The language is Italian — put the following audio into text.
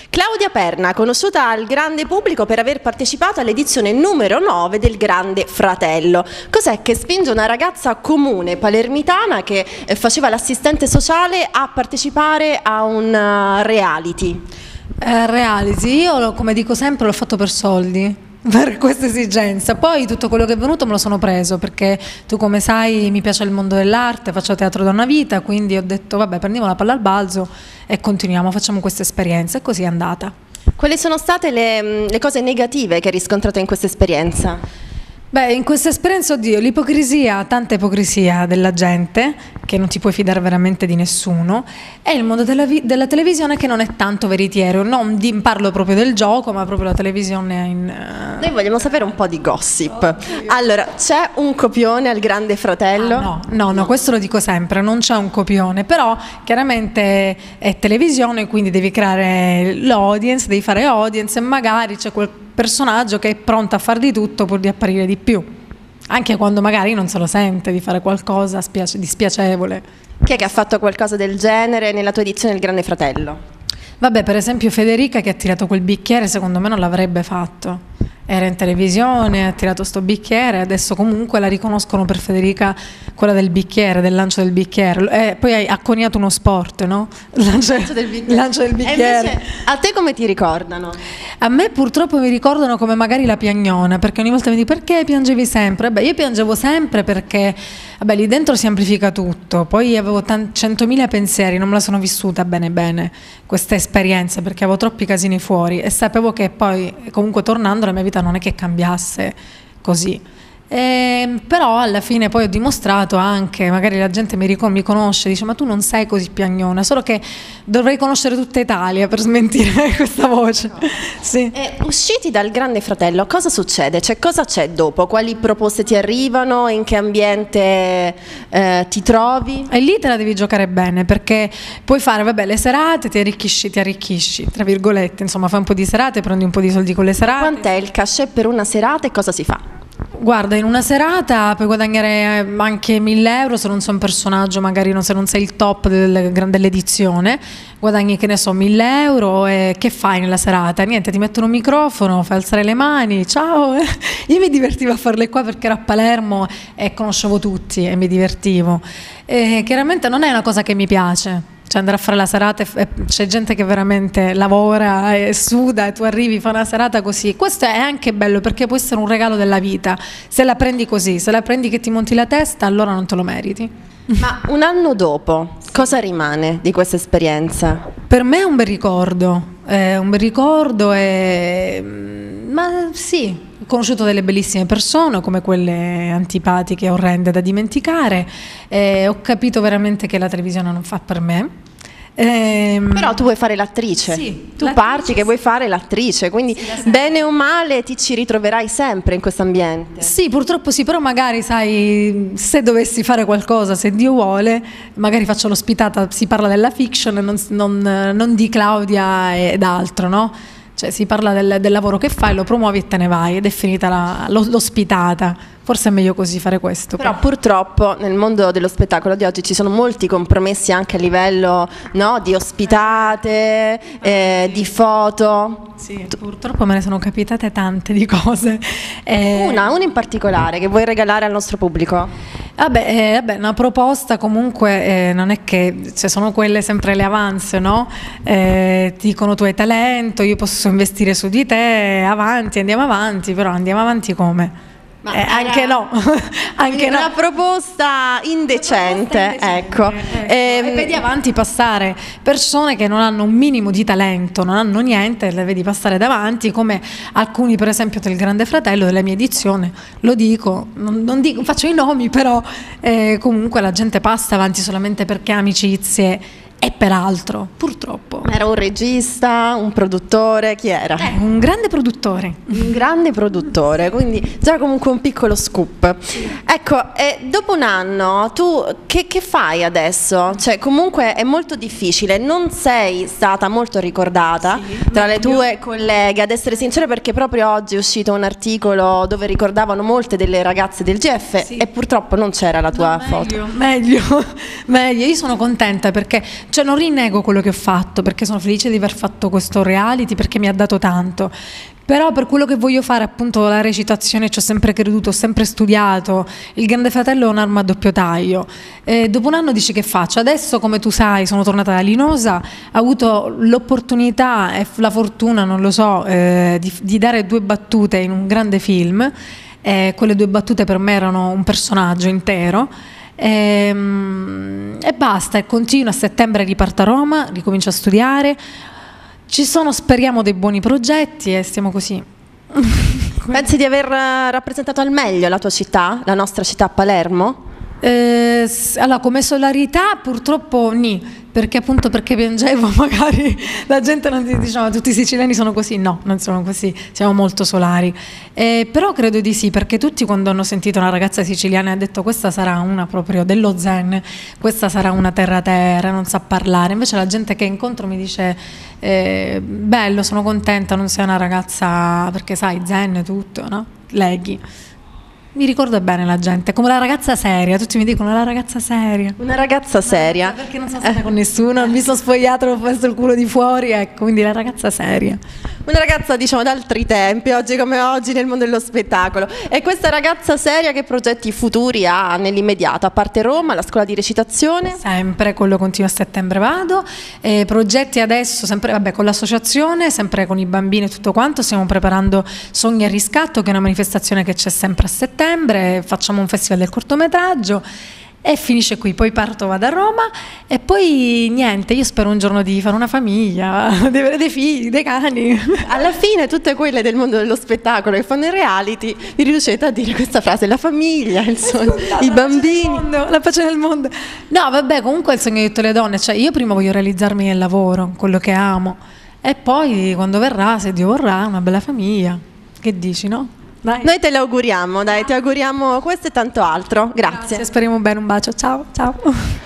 Claudia Perna, conosciuta al grande pubblico per aver partecipato all'edizione numero 9 del Grande Fratello. Cos'è che spinge una ragazza comune palermitana che faceva l'assistente sociale a partecipare a un reality? Reality, io come dico sempre l'ho fatto per soldi, per questa esigenza. Poi tutto quello che è venuto me lo sono preso, perché tu come sai mi piace il mondo dell'arte, faccio teatro da una vita, quindi ho detto vabbè, prendiamo la palla al balzo e continuiamo, facciamo questa esperienza, e così è andata. Quali sono state le cose negative che hai riscontrato in questa esperienza? Beh, in questa esperienza, oddio, l'ipocrisia, tanta ipocrisia della gente, che non ti puoi fidare veramente di nessuno, e il mondo della televisione che non è tanto veritiero. Non parlo proprio del gioco, ma proprio la televisione Noi vogliamo sapere un po' di gossip. Allora, c'è un copione al Grande Fratello? No, questo lo dico sempre, non c'è un copione, però chiaramente è televisione, quindi devi creare l'audience, devi fare audience, e magari c'è quel personaggio che è pronto a far di tutto pur di apparire di più, anche quando magari non se lo sente di fare qualcosa di spiacevole. Chi è che ha fatto qualcosa del genere nella tua edizione del Grande Fratello? Vabbè, per esempio Federica, che ha tirato quel bicchiere, secondo me non l'avrebbe fatto. Era in televisione, ha tirato sto bicchiere, adesso comunque la riconoscono per Federica, quella del bicchiere, del lancio del bicchiere. Poi ha coniato uno sport, no? Il lancio del bicchiere. E invece, a te come ti ricordano? A me purtroppo mi ricordano come magari la piagnona, perché ogni volta mi dicono perché piangevi sempre? Io piangevo sempre perché lì dentro si amplifica tutto, poi avevo 100.000 pensieri, non me la sono vissuta bene questa esperienza, perché avevo troppi casini fuori e sapevo che poi comunque tornando la mia vita non è che cambiasse così. Però alla fine poi ho dimostrato anche, magari la gente mi conosce, dice ma tu non sei così piagnona, solo che dovrei conoscere tutta Italia per smentire questa voce. Sì. Usciti dal Grande Fratello, cosa succede? Cioè, cosa c'è dopo? Quali proposte ti arrivano? In che ambiente ti trovi? E lì te la devi giocare bene, perché puoi fare le serate, ti arricchisci tra virgolette, insomma fai un po' di serate, prendi un po' di soldi con le serate. Quant'è il cachet per una serata e cosa si fa? Guarda, in una serata puoi guadagnare anche 1.000 euro se non sei un personaggio, magari se non sei il top dell'edizione, guadagni, che ne so, 1.000 euro, e che fai nella serata? Niente, ti mettono un microfono, fai alzare le mani, ciao. Io mi divertivo a farle qua perché ero a Palermo e conoscevo tutti e mi divertivo. Chiaramente non è una cosa che mi piace. Cioè andare a fare la serata, c'è gente che veramente lavora e suda e tu arrivi, fai una serata così. Questo è anche bello perché può essere un regalo della vita, se la prendi così, se la prendi che ti monti la testa, allora non te lo meriti. Ma un anno dopo, cosa rimane di questa esperienza? Per me è un bel ricordo, ma sì, ho conosciuto delle bellissime persone come quelle antipatiche e orrende da dimenticare, ho capito veramente che la televisione non fa per me. Però tu vuoi fare l'attrice, sì, tu parti che vuoi fare l'attrice, quindi sì, bene o male ti ci ritroverai sempre in questo ambiente. Sì, purtroppo sì, però magari sai, se dovessi fare qualcosa, se Dio vuole, magari faccio l'ospitata, si parla della fiction, non di Claudia ed altro, no? Cioè si parla del lavoro che fai, lo promuovi e te ne vai, ed è finita l'ospitata. Forse è meglio così fare questo. Però purtroppo nel mondo dello spettacolo di oggi ci sono molti compromessi anche a livello, no, di ospitate, di foto. Sì, purtroppo me ne sono capitate tante di cose. Una in particolare che vuoi regalare al nostro pubblico? Vabbè, una proposta comunque non è che, cioè, sono quelle sempre le avance, no? Ti dicono tu hai talento, io posso investire su di te, avanti, andiamo avanti, però andiamo avanti come? Anche no, anche una proposta indecente, ecco. E vedi avanti passare persone che non hanno un minimo di talento, non hanno niente, le vedi passare davanti, come alcuni per esempio del Grande Fratello della mia edizione, lo dico, non dico, faccio i nomi, però comunque la gente passa avanti solamente perché ha amicizie. E peraltro, purtroppo. Era un regista, un produttore, chi era? Un grande produttore. Un grande produttore, quindi già comunque un piccolo scoop. Ecco, dopo un anno tu che fai adesso? Cioè comunque è molto difficile, non sei stata molto ricordata tra le tue colleghe, ad essere sincera, perché proprio oggi è uscito un articolo dove ricordavano molte delle ragazze del GF e purtroppo non c'era la tua foto. Meglio, io sono contenta perché cioè non rinnego quello che ho fatto, perché sono felice di aver fatto questo reality, perché mi ha dato tanto. Però per quello che voglio fare, appunto, la recitazione, ci ho sempre creduto, ho sempre studiato. Il Grande Fratello è un'arma a doppio taglio. Dopo un anno dici che faccio? Adesso, come tu sai, sono tornata da Linosa, ho avuto l'opportunità e la fortuna, non lo so, di dare 2 battute in un grande film. Quelle 2 battute per me erano un personaggio intero. E basta, e continuo. A settembre riparto a Roma, ricomincio a studiare. Ci sono, speriamo, dei buoni progetti e stiamo così. Pensi di aver rappresentato al meglio la tua città, la nostra città Palermo? Allora, come solarità purtroppo perché appunto perché piangevo, magari la gente non diciamo tutti i siciliani sono così, no, non sono così, siamo molto solari, però credo di sì, perché tutti, quando hanno sentito una ragazza siciliana, hanno detto questa sarà una proprio dello zen, questa sarà una terra, non sa parlare. Invece la gente che incontro mi dice bello, sono contenta, non sei una ragazza, perché sai, zen tutto, no? Leghi. Mi ricordo bene la gente, come la ragazza seria, tutti mi dicono la ragazza seria. Una ragazza seria. Perché non sono stata con nessuno, mi sono spogliata, ho messo il culo di fuori, ecco, quindi la ragazza seria. Una ragazza, diciamo, d'altri tempi, oggi come oggi, nel mondo dello spettacolo. E questa ragazza seria che progetti futuri ha nell'immediato? A parte Roma, la scuola di recitazione? Sempre, quello continuo, a settembre vado. Progetti adesso, sempre, vabbè, con l'associazione, sempre con i bambini e tutto quanto, stiamo preparando Sogni e Riscatto, che è una manifestazione che c'è sempre a settembre. Facciamo un festival del cortometraggio e finisce qui, poi parto, vado a Roma e poi niente, io spero un giorno di fare una famiglia, di avere dei figli, dei cani. Alla fine tutte quelle del mondo dello spettacolo che fanno i reality, vi riuscite a dire questa frase: la famiglia, il sogno, i bambini, la pace nel mondo. No, vabbè, comunque è il sogno di tutte le donne, cioè io prima voglio realizzarmi nel lavoro, quello che amo, e poi quando verrà, se Dio vorrà, una bella famiglia. Che dici, no? Dai. Noi te le auguriamo, dai, ti auguriamo questo e tanto altro. Grazie. Speriamo bene, un bacio, ciao.